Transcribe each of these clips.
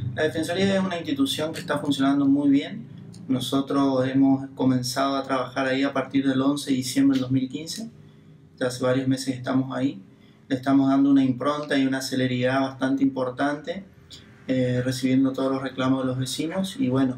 La Defensoría es una institución que está funcionando muy bien. Nosotros hemos comenzado a trabajar ahí a partir del 11 de diciembre del 2015. Ya hace varios meses que estamos ahí. Le estamos dando una impronta y una celeridad bastante importante, recibiendo todos los reclamos de los vecinos. Y bueno,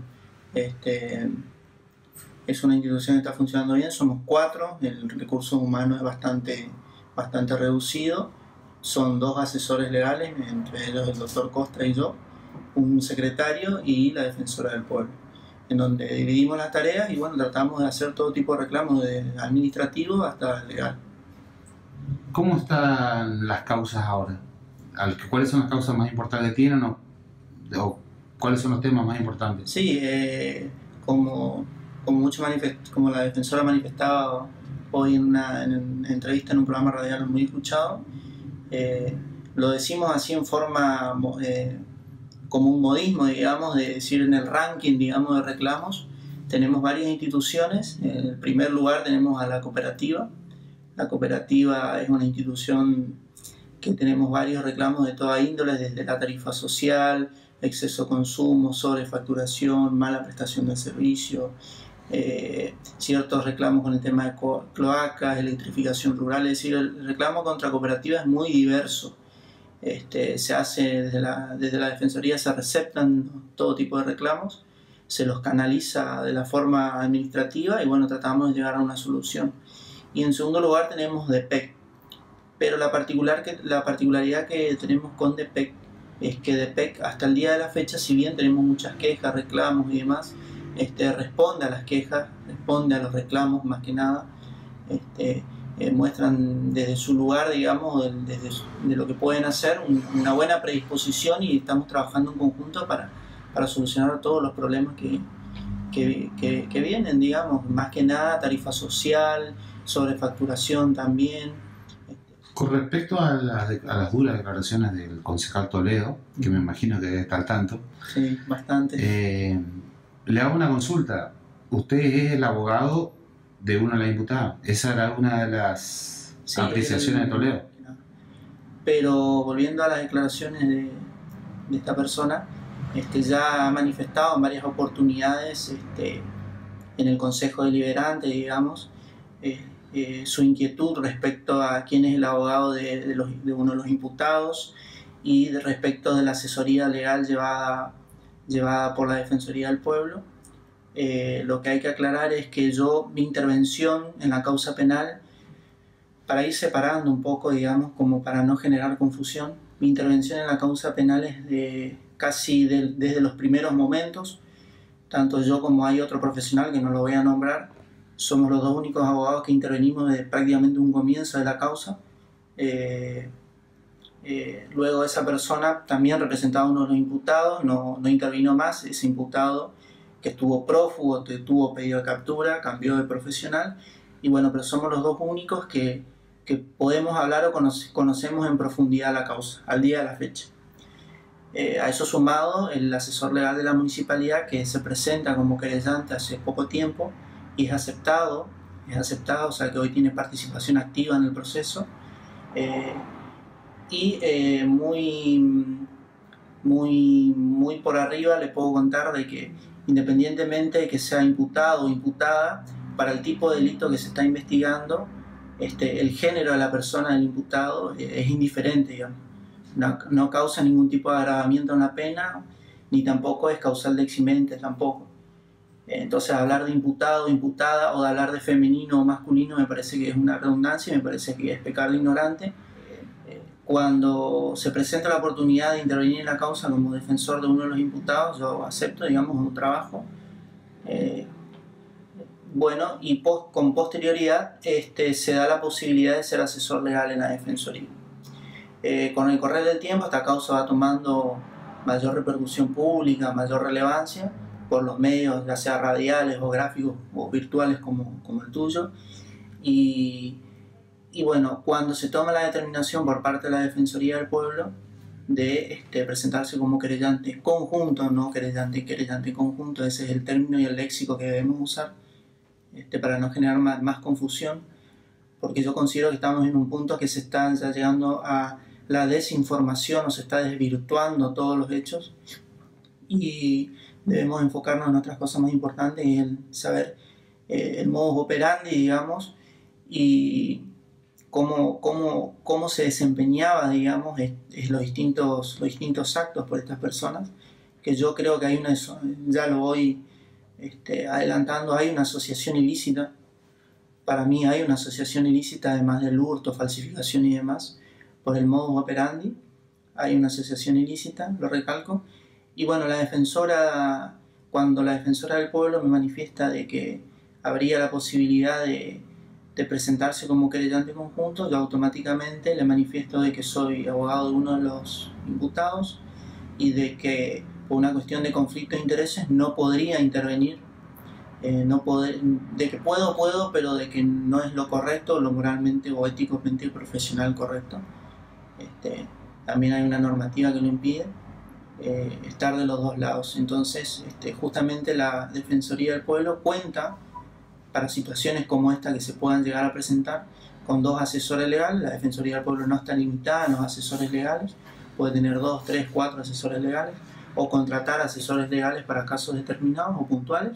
es una institución que está funcionando bien. Somos 4, el recurso humano es bastante reducido. Son 2 asesores legales, entre ellos el doctor Costra y yo, un secretario y la defensora del pueblo, en donde dividimos las tareas y bueno, tratamos de hacer todo tipo de reclamos, de administrativo hasta legal. ¿Cómo están las causas ahora? ¿Cuáles son las causas más importantes que tienen o cuáles son los temas más importantes? Sí, como la defensora manifestaba hoy en una entrevista en un programa radial muy escuchado, lo decimos así en forma como un modismo, digamos, de decir en el ranking, digamos, de reclamos. Tenemos varias instituciones. En el primer lugar tenemos a la cooperativa. La cooperativa es una institución que tenemos varios reclamos de toda índole, desde la tarifa social, exceso de consumo, sobrefacturación, mala prestación del servicio, ciertos reclamos con el tema de cloacas, electrificación rural. Es decir, el reclamo contra cooperativas es muy diverso. Se hace desde la Defensoría, se receptan todo tipo de reclamos, se los canaliza de la forma administrativa y bueno, tratamos de llegar a una solución. Y en segundo lugar tenemos DPEC, pero la particularidad que tenemos con DPEC es que DPEC hasta el día de la fecha, si bien tenemos muchas quejas, reclamos y demás, responde a las quejas, responde a los reclamos más que nada, muestran desde su lugar, digamos, de lo que pueden hacer, una buena predisposición, y estamos trabajando en conjunto para solucionar todos los problemas que vienen, digamos, más que nada tarifa social, sobrefacturación también. Con respecto a las duras declaraciones del concejal Toledo, que me imagino que debe estar al tanto. Sí, bastante. Le hago una consulta. Usted es el abogado de una de las imputadas. Esa era una de las apreciaciones de Toledo. Pero volviendo a las declaraciones de esta persona, ya ha manifestado en varias oportunidades en el Consejo Deliberante, digamos, su inquietud respecto a quién es el abogado de uno de los imputados y respecto de la asesoría legal llevada por la Defensoría del Pueblo. Lo que hay que aclarar es que mi intervención en la causa penal, para ir separando un poco, digamos, como para no generar confusión, mi intervención en la causa penal es desde los primeros momentos. Tanto yo como hay otro profesional que no lo voy a nombrar, somos los 2 únicos abogados que intervenimos desde prácticamente un comienzo de la causa. Luego esa persona también representaba a uno de los imputados, no intervino más. Ese imputado, que estuvo prófugo, que tuvo pedido de captura, cambió de profesional, y bueno, pero somos los 2 únicos que podemos hablar o conocemos en profundidad la causa, al día de la fecha. A eso sumado el asesor legal de la municipalidad, que se presenta como querellante hace poco tiempo y es aceptado, o sea que hoy tiene participación activa en el proceso, muy por arriba le puedo contar de que, independientemente de que sea imputado o imputada, para el tipo de delito que se está investigando, el género de la persona del imputado es indiferente, digamos. No causa ningún tipo de agravamiento en la pena, ni tampoco es causal de eximente tampoco. Entonces, hablar de imputado o imputada, o de hablar de femenino o masculino, me parece que es una redundancia y me parece que es pecar de ignorante. Cuando se presenta la oportunidad de intervenir en la causa como defensor de uno de los imputados, yo acepto, digamos, un trabajo. Bueno, y con posterioridad se da la posibilidad de ser asesor legal en la Defensoría. Con el correr del tiempo esta causa va tomando mayor repercusión pública, mayor relevancia por los medios, ya sea radiales o gráficos o virtuales como el tuyo. Y bueno, cuando se toma la determinación por parte de la Defensoría del Pueblo de presentarse como querellante conjunto, no querellante conjunto, ese es el término y el léxico que debemos usar para no generar más confusión, porque yo considero que estamos en un punto que se está ya llegando a la desinformación, o se está desvirtuando todos los hechos. y debemos enfocarnos en otras cosas más importantes, y el saber el modus operandi, digamos, y cómo se desempeñaba, digamos, los distintos actos por estas personas, que yo creo que hay ya lo voy adelantando, hay una asociación ilícita. Para mí hay una asociación ilícita, además del hurto, falsificación y demás, por el modus operandi. Hay una asociación ilícita, lo recalco. Y bueno, cuando la defensora del pueblo me manifiesta de que habría la posibilidad de presentarse como querellante conjunto, yo automáticamente le manifiesto de que soy abogado de uno de los imputados y de que por una cuestión de conflicto de intereses no podría intervenir, de que puedo, pero de que no es lo correcto, lo moralmente o éticamente y profesional correcto. También hay una normativa que lo impide, estar de los dos lados. Entonces, justamente la Defensoría del Pueblo cuenta para situaciones como esta que se puedan llegar a presentar con 2 asesores legales. La Defensoría del Pueblo no está limitada a los asesores legales, puede tener 2, 3, 4 asesores legales o contratar asesores legales para casos determinados o puntuales,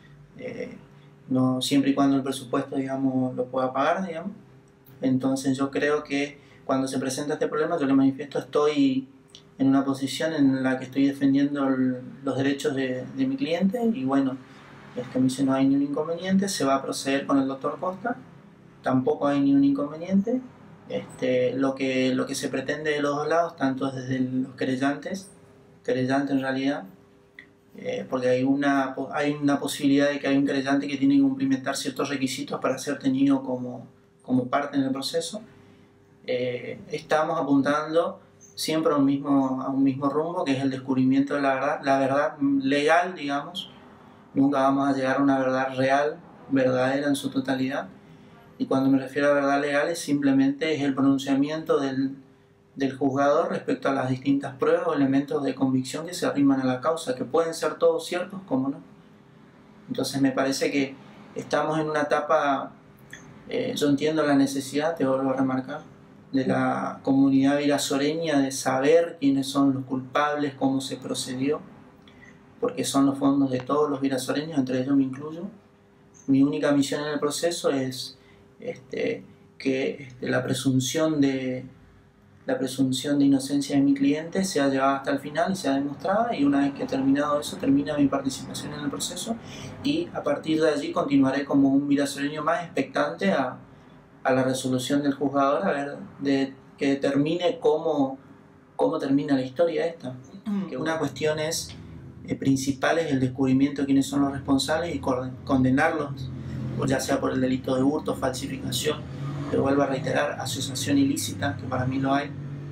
no, siempre y cuando el presupuesto, digamos, lo pueda pagar, digamos. Entonces yo creo que cuando se presenta este problema, yo le manifiesto, estoy en una posición en la que estoy defendiendo los derechos de mi cliente, y bueno, me dice no hay ningún inconveniente, se va a proceder con el doctor Costa, tampoco hay ningún inconveniente. Lo que se pretende de los dos lados, tanto desde los querellante en realidad, porque hay una posibilidad de que hay un querellante que tiene que cumplimentar ciertos requisitos para ser tenido como parte en el proceso. Estamos apuntando siempre a un mismo rumbo, que es el descubrimiento de la verdad legal, digamos. Nunca vamos a llegar a una verdad real, verdadera en su totalidad. Y cuando me refiero a verdad legal, simplemente es el pronunciamiento del juzgador respecto a las distintas pruebas o elementos de convicción que se arriman a la causa, que pueden ser todos ciertos como no. Entonces me parece que estamos en una etapa, yo entiendo la necesidad, te vuelvo a remarcar, de la comunidad virasoreña de saber quiénes son los culpables, cómo se procedió, porque son los fondos de todos los virasoreños, entre ellos me incluyo. Mi única misión en el proceso es que la presunción de inocencia de mi cliente sea llevada hasta el final y sea demostrada, y una vez que terminado eso, termina mi participación en el proceso, y a partir de allí continuaré como un virasoreño más expectante a la resolución del juzgador, a ver, que determine cómo termina la historia esta. Que una cuestión principal es el descubrimiento de quiénes son los responsables y condenarlos, ya sea por el delito de hurto, falsificación, pero vuelvo a reiterar, asociación ilícita, que para mí lo hay.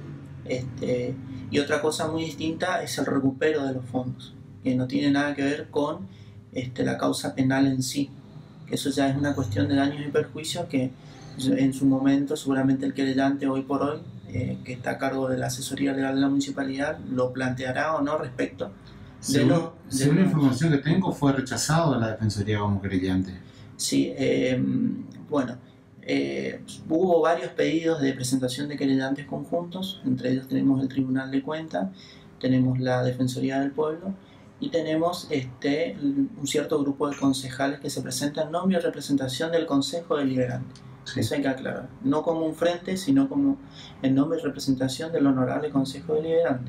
Y otra cosa muy distinta es el recupero de los fondos, que no tiene nada que ver con la causa penal en sí, que eso ya es una cuestión de daños y perjuicios que en su momento seguramente el querellante hoy por hoy, que está a cargo de la asesoría legal de la municipalidad, lo planteará o no respecto. Según la información que tengo, fue rechazado de la Defensoría como querellante. Sí, bueno, hubo varios pedidos de presentación de querellantes conjuntos, entre ellos tenemos el Tribunal de Cuentas, tenemos la Defensoría del Pueblo y tenemos un cierto grupo de concejales que se presentan en nombre y representación del Consejo Deliberante. Sí. Eso hay que aclarar, no como un frente, sino como en nombre y representación del Honorable Consejo Deliberante.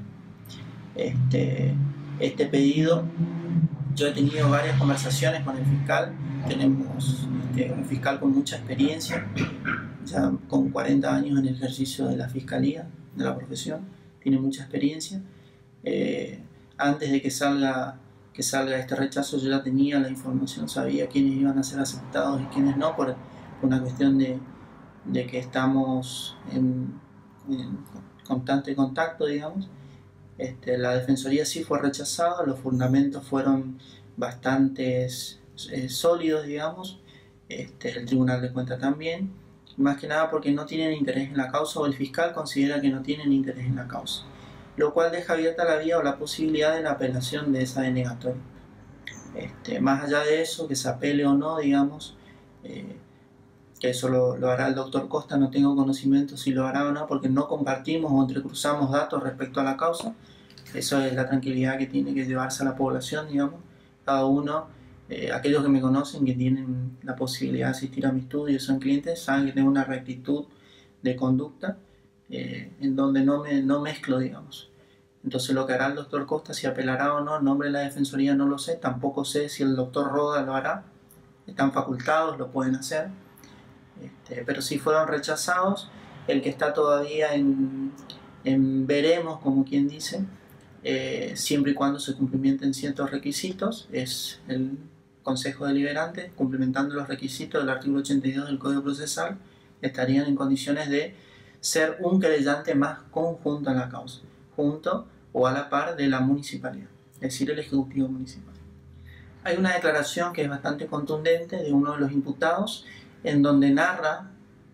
Este pedido, yo he tenido varias conversaciones con el fiscal. Tenemos un fiscal con mucha experiencia, ya con 40 años en el ejercicio de la fiscalía, de la profesión, tiene mucha experiencia. Antes de que salga este rechazo, yo ya tenía la información, sabía quiénes iban a ser aceptados y quiénes no, por una cuestión de que estamos en constante contacto, digamos. La defensoría sí fue rechazada, los fundamentos fueron bastante sólidos, digamos. El Tribunal de Cuentas también, más que nada porque no tienen interés en la causa, o el fiscal considera que no tienen interés en la causa, lo cual deja abierta la vía o la posibilidad de la apelación de esa denegatoria. Más allá de eso, que se apele o no, digamos, que eso lo hará el doctor Costa, no tengo conocimiento si lo hará o no, porque no compartimos o entrecruzamos datos respecto a la causa, Eso es la tranquilidad que tiene que llevarse a la población, digamos. Cada uno, aquellos que me conocen, que tienen la posibilidad de asistir a mi estudio y son clientes, saben que tengo una rectitud de conducta en donde no mezclo, digamos. Entonces lo que hará el doctor Costa, si apelará o no en nombre de la Defensoría, no lo sé. Tampoco sé si el doctor Roda lo hará. Están facultados, lo pueden hacer. Pero si fueron rechazados, el que está todavía en veremos, como quien dice, siempre y cuando se cumplimenten ciertos requisitos, es el Consejo Deliberante, cumplimentando los requisitos del artículo 82 del Código Procesal, estarían en condiciones de ser un querellante más conjunto en la causa, junto o a la par de la municipalidad, es decir, el Ejecutivo Municipal. Hay una declaración que es bastante contundente de uno de los imputados, en donde narra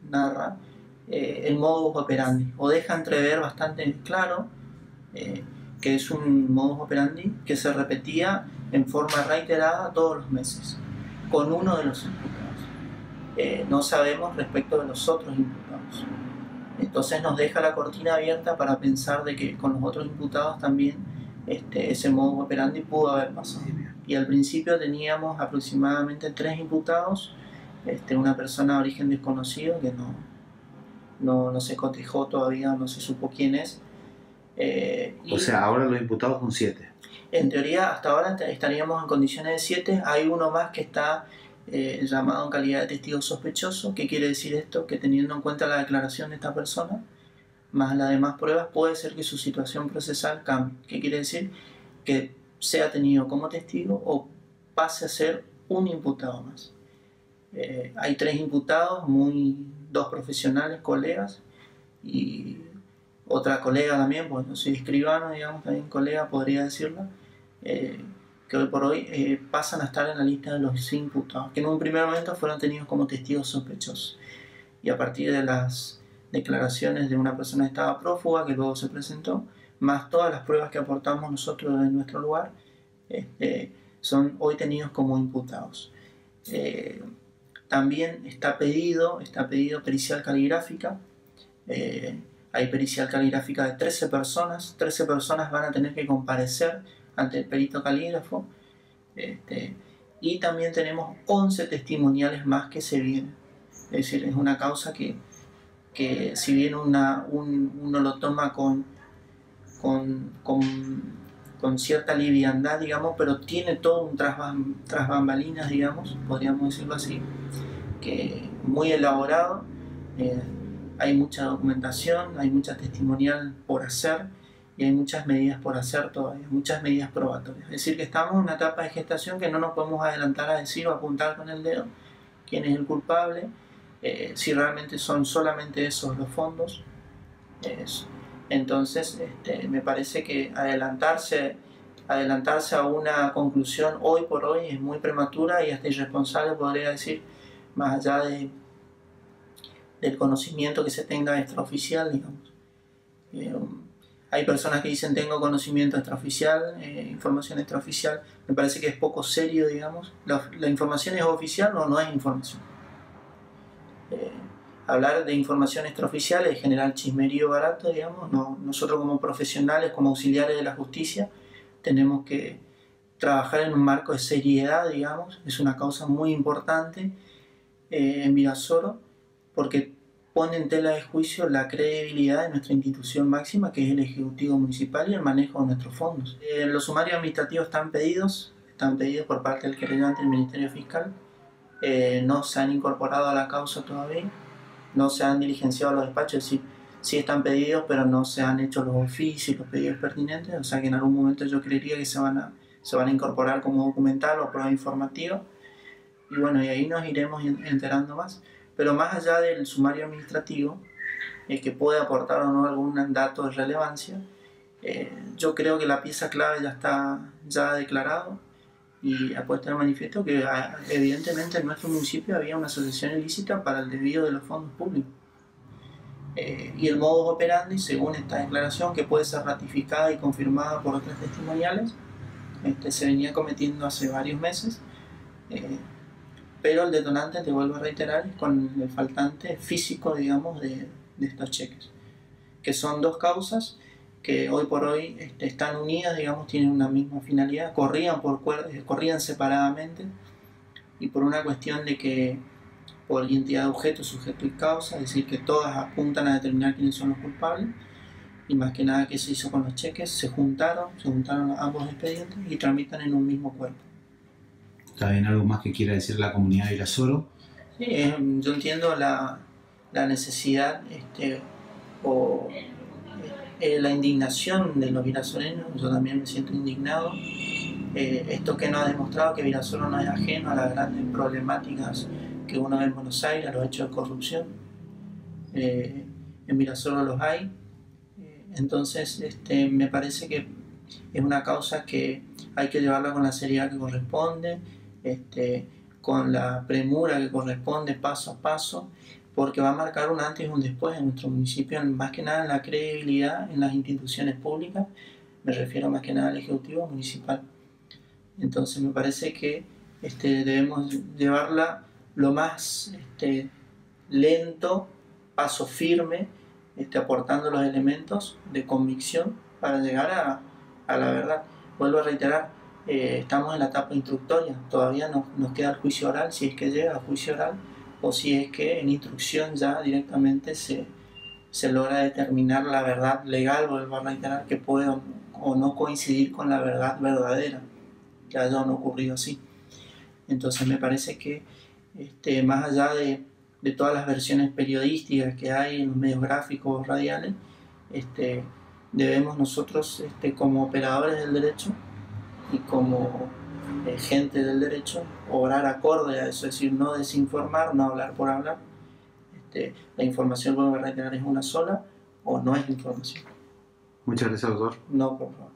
el modus operandi, o deja entrever bastante claro que es un modus operandi que se repetía en forma reiterada todos los meses, con uno de los imputados. No sabemos respecto de los otros imputados. Entonces nos deja la cortina abierta para pensar de que con los otros imputados también ese modus operandi pudo haber pasado. Y al principio teníamos aproximadamente 3 imputados, una persona de origen desconocido que no se cotejó todavía, no se supo quién es. O sea, ahora los imputados son 7. En teoría, hasta ahora estaríamos en condiciones de 7. Hay uno más que está llamado en calidad de testigo sospechoso. ¿Qué quiere decir esto? Que teniendo en cuenta la declaración de esta persona, más las demás pruebas, puede ser que su situación procesal cambie. ¿Qué quiere decir? Que sea tenido como testigo o pase a ser un imputado más. Hay 3 imputados, 2 profesionales, colegas, y otra colega también, pues no soy escribano, digamos, también colega, podría decirlo, que hoy por hoy pasan a estar en la lista de los imputados, que en un primer momento fueron tenidos como testigos sospechosos. Y a partir de las declaraciones de una persona que estaba prófuga, que luego se presentó, más todas las pruebas que aportamos nosotros en nuestro lugar, son hoy tenidos como imputados. También está pedido pericial caligráfica. Hay pericial caligráfica de 13 personas. 13 personas van a tener que comparecer ante el perito calígrafo. Y también tenemos 11 testimoniales más que se vienen. Es decir, es una causa que si bien uno lo toma con cierta liviandad, digamos, pero tiene todo un tras bambalinas, digamos, podríamos decirlo así, que muy elaborado. Hay mucha documentación, hay mucha testimonial por hacer y hay muchas medidas por hacer todavía, muchas medidas probatorias. Es decir, que estamos en una etapa de gestación que no nos podemos adelantar a decir o apuntar con el dedo quién es el culpable, si realmente son solamente esos los fondos. Entonces, me parece que adelantarse a una conclusión hoy por hoy es muy prematura y hasta irresponsable, podría decir, más allá del conocimiento que se tenga extraoficial, digamos. Hay personas que dicen tengo conocimiento extraoficial, información extraoficial. Me parece que es poco serio, digamos. ¿La información es oficial o no es información? Hablar de información extraoficial es generar chismerío barato, digamos. Nosotros como profesionales, como auxiliares de la justicia, tenemos que trabajar en un marco de seriedad, digamos. Es una causa muy importante en Virasoro, porque pone en tela de juicio la credibilidad de nuestra institución máxima, que es el Ejecutivo Municipal y el manejo de nuestros fondos. Los sumarios administrativos están pedidos por parte del querellante del Ministerio Fiscal. No se han incorporado a la causa todavía, no se han diligenciado a los despachos, es decir, sí están pedidos, pero no se han hecho los oficios, los pedidos pertinentes, o sea que en algún momento yo creería que se van a incorporar como documental o prueba informativa, y bueno, y ahí nos iremos enterando más. Pero más allá del sumario administrativo, que puede aportar o no algún dato de relevancia, yo creo que la pieza clave ya está declarado y ha puesto de manifiesto que evidentemente en nuestro municipio había una asociación ilícita para el desvío de los fondos públicos. Y el modus operandi, según esta declaración, que puede ser ratificada y confirmada por otras testimoniales, se venía cometiendo hace varios meses. Pero el detonante, te vuelvo a reiterar, es con el faltante físico, digamos, de estos cheques, que son 2 causas, que hoy por hoy están unidas, digamos, tienen una misma finalidad, corrían separadamente, y por una cuestión de que por identidad de objeto, sujeto y causa, es decir, que todas apuntan a determinar quiénes son los culpables, y más que nada que se hizo con los cheques, se juntaron ambos expedientes y tramitan en un mismo cuerpo. ¿Está bien algo más que quiera decir la comunidad de Virasoro? Sí, yo entiendo la necesidad o la indignación de los virasoreños. Yo también me siento indignado. Esto que nos ha demostrado que Virasoro no es ajeno a las grandes problemáticas que uno ve en Buenos Aires, a los hechos de corrupción. En Virasoro los hay. Entonces me parece que es una causa que hay que llevarla con la seriedad que corresponde, con la premura que corresponde, paso a paso, porque va a marcar un antes y un después en nuestro municipio, más que nada en la credibilidad en las instituciones públicas. Me refiero más que nada al Ejecutivo Municipal. Entonces me parece que debemos llevarla lo más lento, paso firme, aportando los elementos de convicción para llegar a la verdad. Vuelvo a reiterar, estamos en la etapa instructoria, todavía nos queda el juicio oral, si es que llega al juicio oral, o si es que en instrucción ya directamente se logra determinar la verdad legal. Vuelvo a reiterar que puede o no coincidir con la verdad verdadera, que haya o no ocurrido así. Entonces me parece que más allá de todas las versiones periodísticas que hay en los medios gráficos, radiales, debemos nosotros, como operadores del derecho y como gente del derecho, obrar acorde a eso, es decir, no desinformar, no hablar por hablar. La información, vuelvo a reiterar, es una sola o no es información. Muchas gracias, doctor. No, por favor.